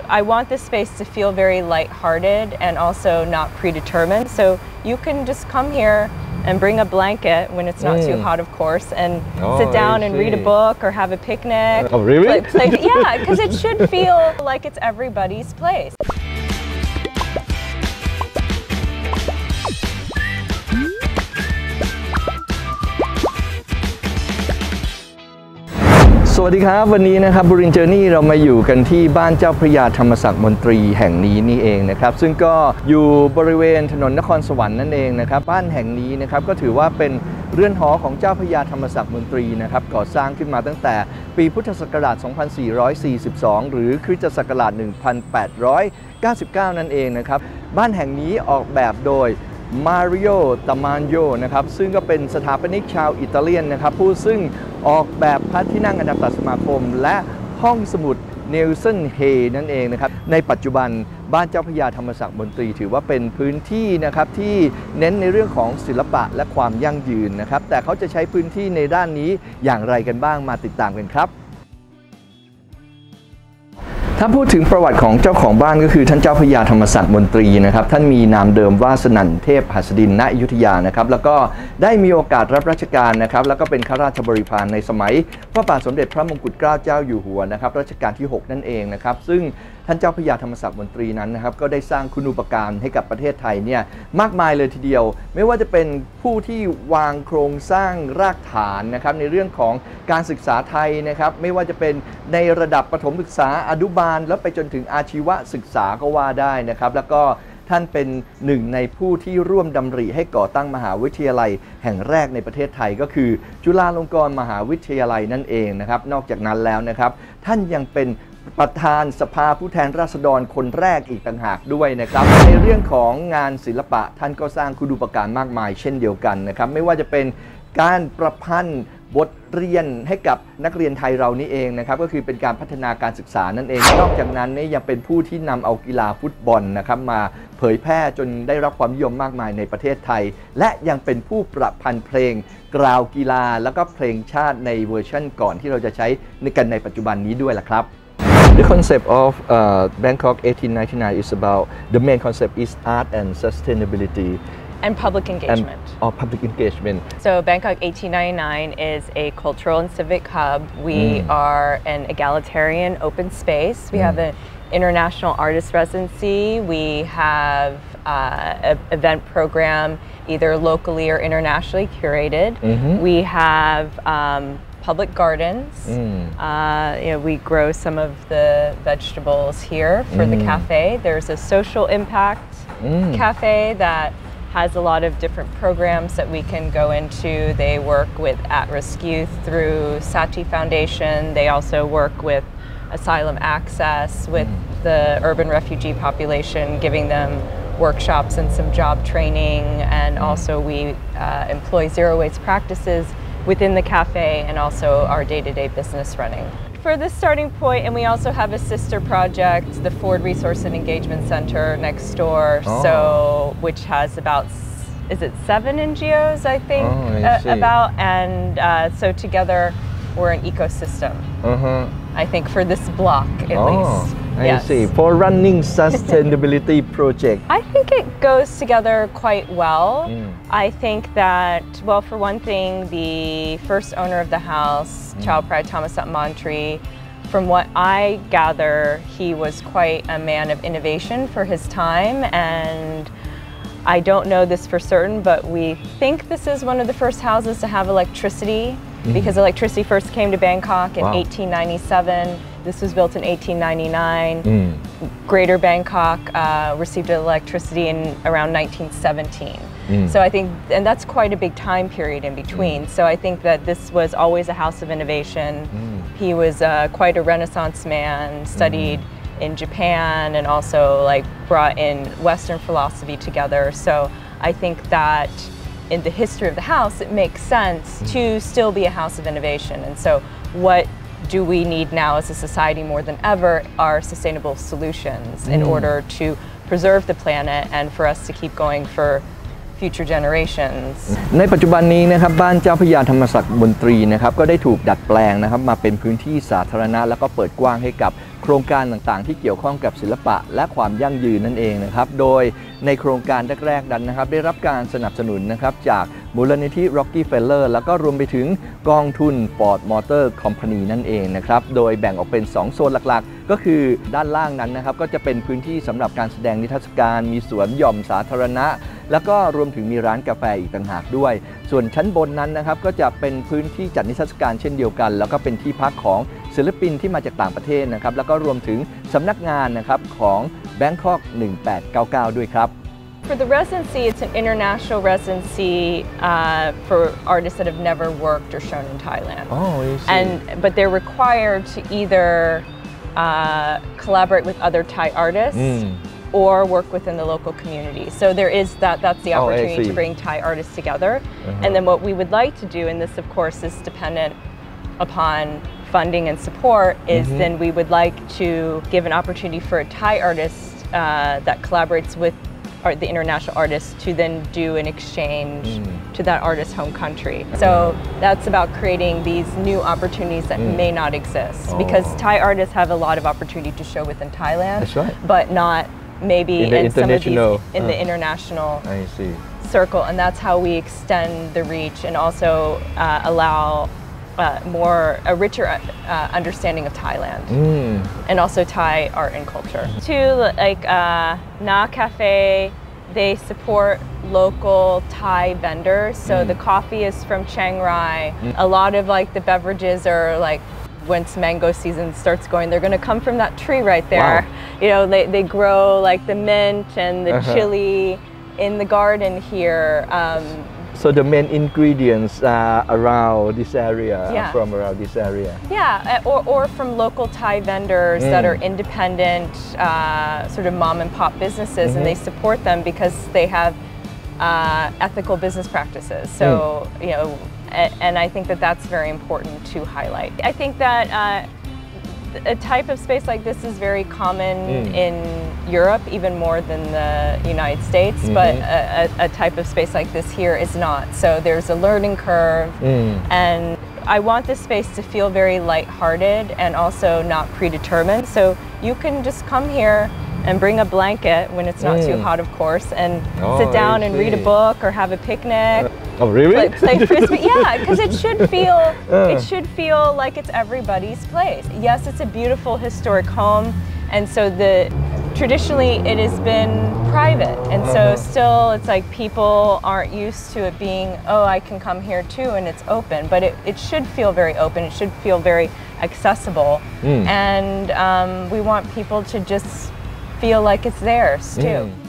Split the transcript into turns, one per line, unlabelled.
I want this space to feel very lighthearted and also not predetermined. So you can just come here and bring a blanket when it's not too hot, of course, and sit down and read a book or have a picnic.
Oh, really?
Yeah, because it should feel like it's everybody's place.
สวัสดีครับวันนี้นะครับบุรินทร์เจอร์นี่เรามาอยู่กันที่บ้านเจ้าพระยาธรรมศักดิ์มนตรีแห่งนี้นี่เองนะครับซึ่งก็อยู่บริเวณถนนนครสวรรค์นั่นเองนะครับบ้านแห่งนี้นะครับก็ถือว่าเป็นเรือนหอของเจ้าพระยาธรรมศักดิ์มนตรีนะครับก่อสร้างขึ้นมาตั้งแต่ปีพุทธศักราช 2442 หรือคริสตศักราช 1899 นั่นเองนะครับบ้านแห่งนี้ออกแบบโดยมาริโอ ตามานโยนะครับซึ่งก็เป็นสถาปนิกชาวอิตาเลียนนะครับผู้ซึ่งออกแบบพระที่นั่งอนันตสมาคมและห้องสมุดเนลสันเฮนั่นเองนะครับในปัจจุบันบ้านเจ้าพระยาธรรมศักดิ์มนตรีถือว่าเป็นพื้นที่นะครับที่เน้นในเรื่องของศิลปะและความยั่งยืนนะครับแต่เขาจะใช้พื้นที่ในด้านนี้อย่างไรกันบ้างมาติดตามกันครับถ้าพูดถึงประวัติของเจ้าของบ้านก็คือท่านเจ้าพระยาธรรมศักดิ์มนตรีนะครับท่านมีนามเดิมว่าสนั่นเทพหัสดินณอยุธยานะครับแล้วก็ได้มีโอกาสรับราชการนะครับแล้วก็เป็นข้าราชบริพารในสมัยพระบาทสมเด็จพระมงกุฎเกล้าเจ้าอยู่หัวนะครับรัชกาลที่ 6 นั่นเองนะครับซึ่งท่านเจ้าพระยาธรรมศักดิ์มนตรีนั้นนะครับก็ได้สร้างคุณูปการให้กับประเทศไทยเนี่ยมากมายเลยทีเดียวไม่ว่าจะเป็นผู้ที่วางโครงสร้างรากฐานนะครับในเรื่องของการศึกษาไทยนะครับไม่ว่าจะเป็นในระดับประถมศึกษาอนุบาลแล้วไปจนถึงอาชีวศึกษาก็ว่าได้นะครับแล้วก็ท่านเป็นหนึ่งในผู้ที่ร่วมดำริให้ก่อตั้งมหาวิทยาลัยแห่งแรกในประเทศไทยก็คือจุฬาลงกรณ์มหาวิทยาลัยนั่นเองนะครับนอกจากนั้นแล้วนะครับท่านยังเป็นประธานสภาผู้แทนราษฎรคนแรกอีกต่างหากด้วยนะครับในเรื่องของงานศิลปะท่านก็สร้างคุณูปการมากมายเช่นเดียวกันนะครับไม่ว่าจะเป็นการประพันธ์บทเรียนให้กับนักเรียนไทยเรานี่เองนะครับก็คือเป็นการพัฒนาการศึกษานั่นเองนอกจากนั้นเนี่ยยังเป็นผู้ที่นำเอากีฬาฟุตบอลนะครับมาเผยแพร่จนได้รับความนิยมมากมายในประเทศไทยและยังเป็นผู้ประพันธ์เพลงกล่าวกีฬาแล้วก็เพลงชาติในเวอร์ชันก่อนที่เราจะใช้ในปัจจุบันนี้ด้วยล่ะครับThe concept of Bangkok 1899 is about the main concept is art and sustainability
and public engagement.
Public engagement.
So Bangkok 1899 is a cultural and civic hub. We are an egalitarian open space. We have an international artist residency. We have an event program either locally or internationally curated. We have public gardens. We grow some of the vegetables here for the cafe. There's a social impact cafe that has a lot of different programs that we can go into. They work with at-risk youth through Saatchi Foundation. They also work with asylum access with the urban refugee population, giving them workshops and some job training. And also we employ zero waste practices within the cafe and also our day-to-day business running. For the starting point, and we also have a sister project, the Ford Resource and Engagement Center next door, which has about, is it 7 NGOs, I think, and so together we're an ecosystem, I think, for this block at least.
I see. For running sustainability project,
I think it goes together quite well. I think that, well, for one thing, the first owner of the house, Chao Prai Thamasak Mantri, from what I gather, he was quite a man of innovation for his time, and I don't know this for certain, but we think this is one of the first houses to have electricity, because electricity first came to Bangkok in 1897. This was built in 1899. Greater Bangkok received electricity in around 1917. So I think, and that's quite a big time period in between. So I think that this was always a house of innovation. He was quite a Renaissance man, studied in Japan and also like brought in Western philosophy together. So I think that in the history of the house, it makes sense to still be a house of innovation. And so what do we need now as a society more than ever are sustainable solutions in order to preserve the planet and for us to keep going for future generations.
ในปัจจุบันนี้นะครับบ้านเจ้าพระยาธรรมศักดิ์มนตรีนะครับก็ได้ถูกดัดแปลงนะครับมาเป็นพื้นที่สาธารณะแล้วก็เปิดกว้างให้กับโครงการต่างๆที่เกี่ยวข้องกับศิลปะและความยั่งยืนนั่นเองนะครับโดยในโครงการแรกๆนั้นนะครับได้รับการสนับสนุนนะครับจากมูลนิธิ Rockefeller แล้วก็รวมไปถึงกองทุน Ford Motor Company นั่นเองนะครับโดยแบ่งออกเป็น2โซนหลักๆก็คือด้านล่างนั้นนะครับก็จะเป็นพื้นที่สำหรับการแสดงนิทรรศการมีสวนหย่อมสาธารณะแล้วก็รวมถึงมีร้านกาแฟอีกต่างหากด้วยส่วนชั้นบนนั้นนะครับก็จะเป็นพื้นที่จัดนิทรรศการเช่นเดียวกันแล้วก็เป็นที่พักของศิลปินที่มาจากต่างประเทศนะครับแล้วก็รวมถึงสำนักงานนะครับของ Bangkok 1899 ด้วยครับ
For the residency, it's an international residency for artists that have never worked or shown in Thailand.
Oh, I see.
But they're required to either collaborate with other Thai artists or work within the local community. So there is that's the opportunity to bring Thai artists together. And then what we would like to do, and this of course is dependent upon funding and support, is then we would like to give an opportunity for a Thai artist that collaborates with the international artists to then do an exchange to that artist's home country. So that's about creating these new opportunities that may not exist because Thai artists have a lot of opportunity to show within Thailand,
That's right.
but not maybe in some of these in the international
I see.
circle, and that's how we extend the reach and also allow a richer understanding of Thailand and also Thai art and culture. To like Na Cafe, they support local Thai vendors. So the coffee is from Chiang Rai. A lot of like the beverages are like once mango season starts going, they're going to come from that tree right there. Wow. You know, they grow like the mint and the chili in the garden here.
So the main ingredients are around this area, from around this area.
Yeah, or from local Thai vendors that are independent, sort of mom and pop businesses, and they support them because they have ethical business practices. So, you know, and I think that that's very important to highlight. I think that a type of space like this is very common in Europe, even more than the United States, but a type of space like this here is not. So there's a learning curve, and I want this space to feel very lighthearted and also not predetermined. So you can just come here and bring a blanket when it's not too hot, of course, and sit down and read a book or have a picnic.
Oh, really?
Play frisbee, yeah, because it should feel like it's everybody's place. Yes, it's a beautiful historic home, and so traditionally it has been private, and so still it's like people aren't used to it being, oh, I can come here too, and it's open. But it should feel very open. It should feel very accessible, and we want people to just feel like it's theirs too.